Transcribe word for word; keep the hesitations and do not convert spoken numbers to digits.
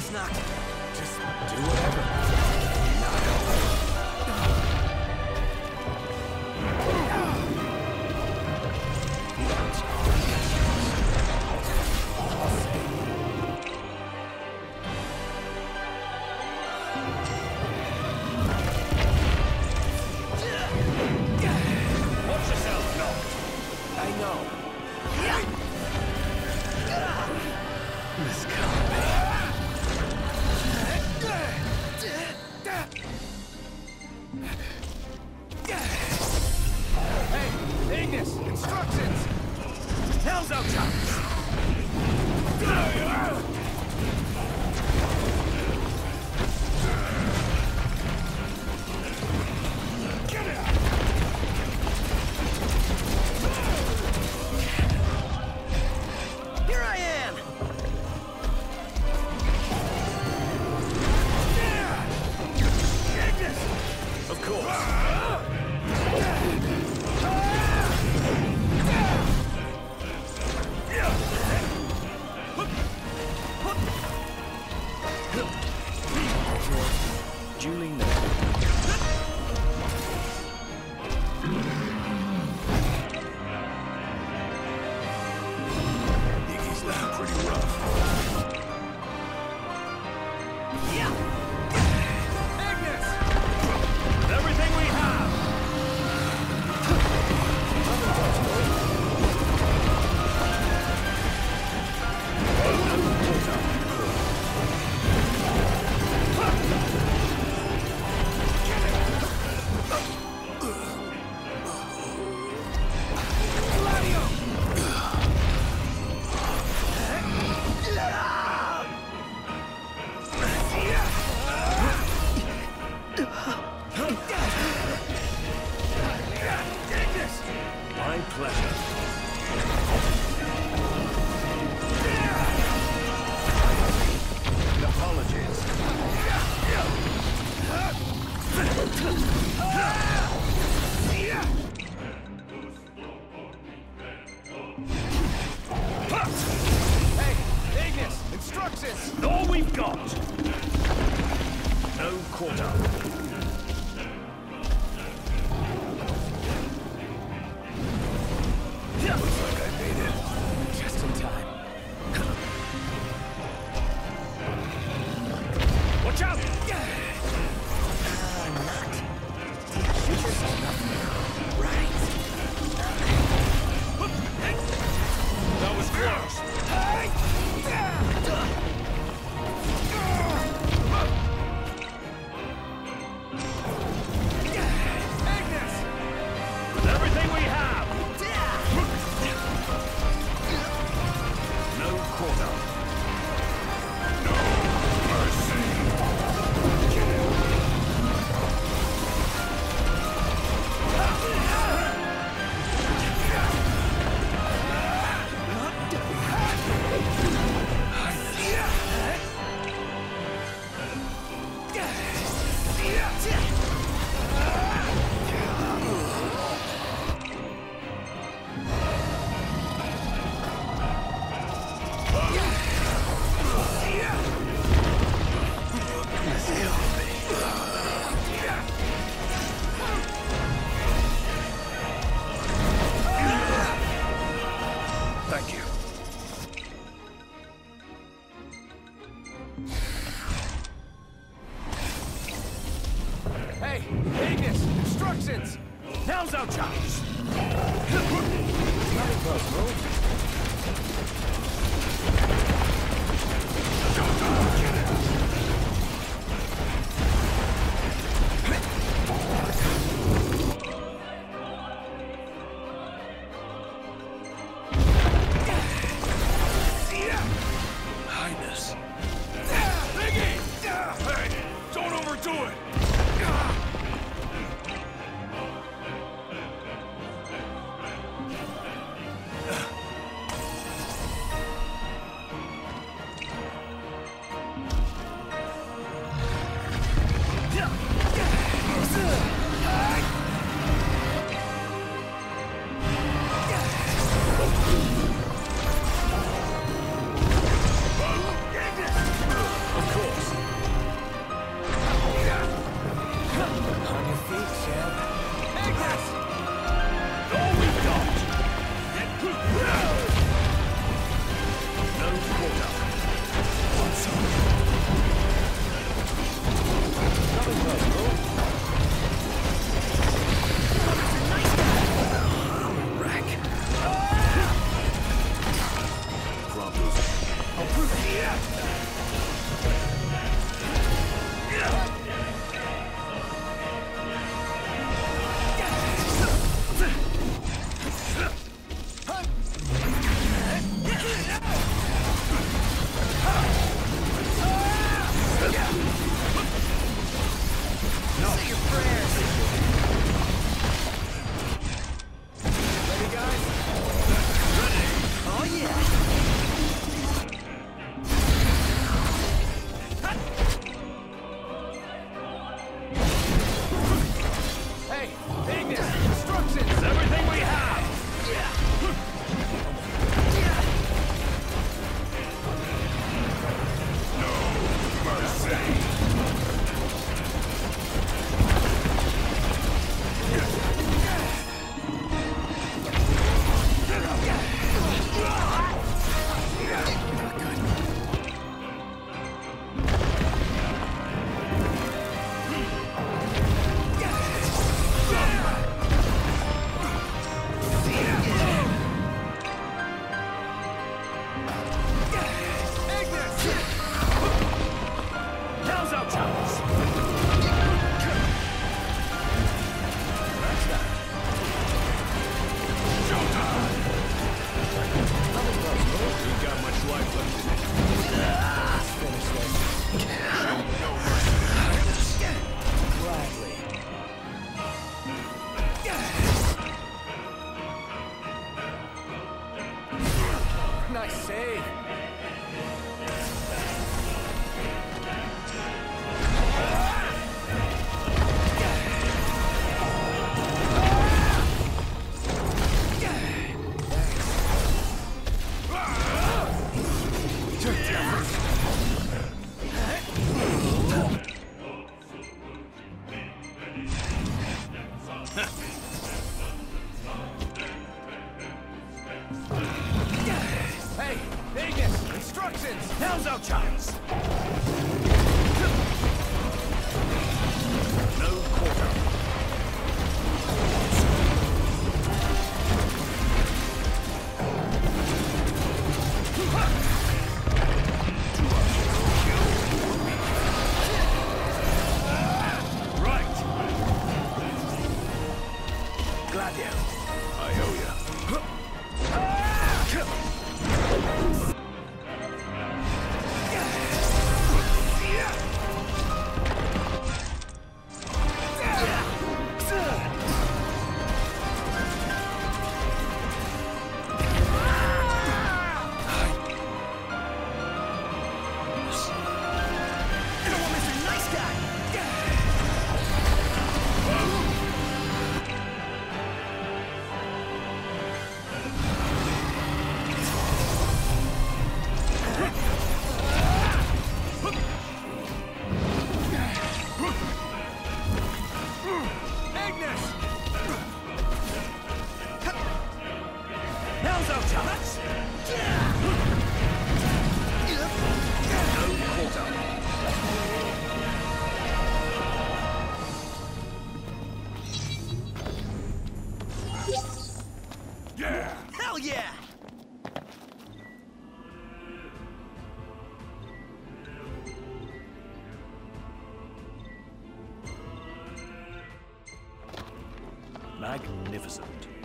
It's not. Just do whatever. Not help. Watch yourself, Noct. I know. This Hey, Ignis! Instructions! Hell's out, choppers! Here I am! Ignis! Of course! Julie knows. Iggy's looking pretty rough. Yeah! Ignis! With everything we have! My pleasure. Apologies. Hey, Ignis! Instructions! All we've got! No quarter. Looks like I made it. Just in time. Watch out! I'm not. Shoot yourself up. Right. That was close. Ignis! With everything we have! No quarter. No mercy. Thank you. Hey, Ignis! Instructions! Now's our chance. Not impossible. Highness. Biggie! Hey, don't overdo it! I'll prove it. Say your prayers. Ready, guys? Oh yeah. Hey, Ignis, instructions, everything we have. Now's our chance. Showtime. Ain't got much life left in it. Let's finish this. No mercy. Gladly. Nice save. Hey, Ignis, instructions. Now's our chance. No quarter. Right. Gladio, I owe ya. Ignis! Now's our chance. No quarter. Yeah. Hell yeah. Magnificent.